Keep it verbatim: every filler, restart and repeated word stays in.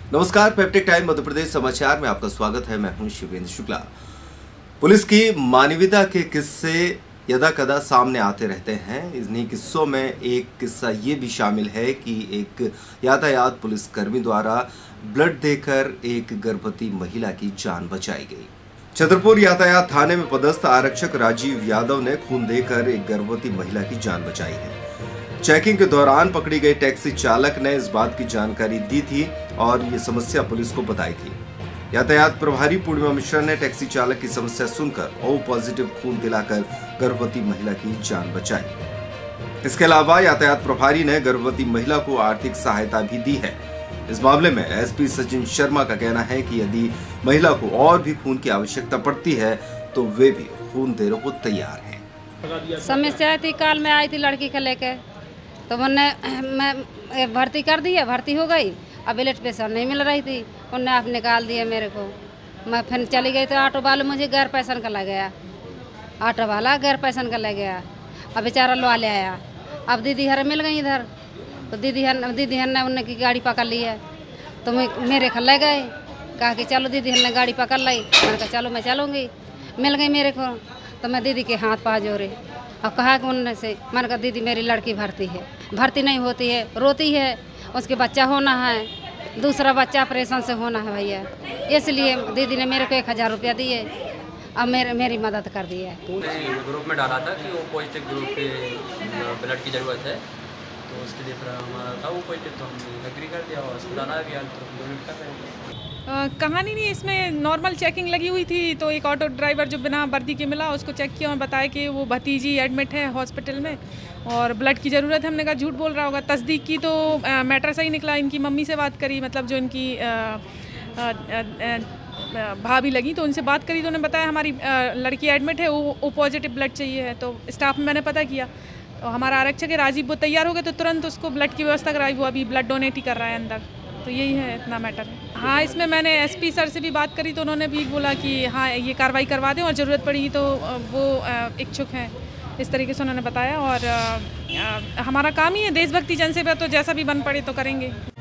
नमस्कार, peptic time Madhya Pradesh समाचार में आपका स्वागत है। मैं हूं शिवेंद्र शुक्ला। पुलिस की मानवीयता के किस्से यदा कदा सामने आते रहते हैं। इन्हीं किस्सों में एक किस्सा ये भी शामिल है कि एक यातायात पुलिसकर्मी द्वारा ब्लड देकर एक गर्भवती महिला की जान बचाई गई। छतरपुर यातायात थाने में पदस्थ आरक्षक राजीव यादव ने खून देकर एक गर्भवती महिला की जान बचाई है। चेकिंग के दौरान पकड़ी गई टैक्सी चालक ने इस बात की जानकारी दी थी और ये समस्या पुलिस को बताई थी। यातायात प्रभारी पूर्णिमा मिश्रा ने टैक्सी चालक की समस्या सुनकर ओ पॉजिटिव खून दिलाकर गर्भवती महिला की जान बचाई। इसके अलावा यातायात प्रभारी ने गर्भवती महिला को आर्थिक सहायता भी दी है। इस मामले में एसपी सचिन शर्मा का कहना है कि यदि महिला को और भी खून की आवश्यकता पड़ती है तो वे भी खून देने को तैयार हैं। समस्या थी, काल में आई थी लड़की को लेकर, तो मैंने मैं भर्ती कर दी है, भर्ती हो गई। अब ब्लड प्रेशर नहीं मिल रही थी, उनने आप निकाल दिया मेरे को। मैं फिर चली गई तो ऑटो वाले मुझे गैर पैसन का ले गया, ऑटो वाला गैर पैसन का ले गया। अब बेचारा लो ले आया। अब दीदी हर मिल गई इधर, तो दीदी हर दीदी हर ने उनने की गाड़ी पकड़ ली है, तो मैं मेरे खल ले गए। कहा कि चलो दीदी हर ने गाड़ी पकड़ ली। मैंने कहा चलो मैं चलूँगी। मिल गई मेरे को, तो मैं दीदी के हाथ पा जोड़े और कहा कि उनने से, मैंने कहा दीदी मेरी लड़की भर्ती है, भर्ती नहीं होती है, रोती है, उसके बच्चा होना है, दूसरा बच्चा ऑपरेशन से होना है भैया, इसलिए दीदी ने मेरे को एक हज़ार रुपया दिए, अब मेरे मेरी मदद कर दी है। ग्रुप में डाला था कि वो पॉजिटिव ग्रुप के ब्लड की ज़रूरत है, तो उसके लिए फिर हमारा था वो पॉजिटिव, तो हमने एग्री कर दिया और अस्पताल आ गया, तो डोनेट कर रहे हैं। कहानी नहीं, इसमें नॉर्मल चेकिंग लगी हुई थी, तो एक ऑटो ड्राइवर जो बिना वर्दी के मिला, उसको चेक किया और बताया कि वो भतीजी एडमिट है हॉस्पिटल में और ब्लड की ज़रूरत है। हमने कहा झूठ बोल रहा होगा। तस्दीक की तो आ, मैटर सही निकला। इनकी मम्मी से बात करी, मतलब जो इनकी भाभी लगी, तो उनसे बात करी तो उन्होंने बताया हमारी आ, लड़की एडमिट है, वो ओ पॉजिटिव ब्लड चाहिए है। तो स्टाफ में मैंने पता किया, तो हमारा आरक्षक है राजीव, वो तैयार हो गए, तो तुरंत उसको ब्लड की व्यवस्था कराई। वो अभी ब्लड डोनेट ही कर रहा है अंदर। तो यही है, इतना मैटर है। हाँ, इसमें मैंने एसपी सर से भी बात करी, तो उन्होंने भी बोला कि हाँ ये कार्रवाई करवा दें और ज़रूरत पड़ी तो वो इच्छुक हैं, इस तरीके से उन्होंने बताया। और आ, आ, हमारा काम ही है देशभक्ति जनसेवा, तो जैसा भी बन पड़े तो करेंगे।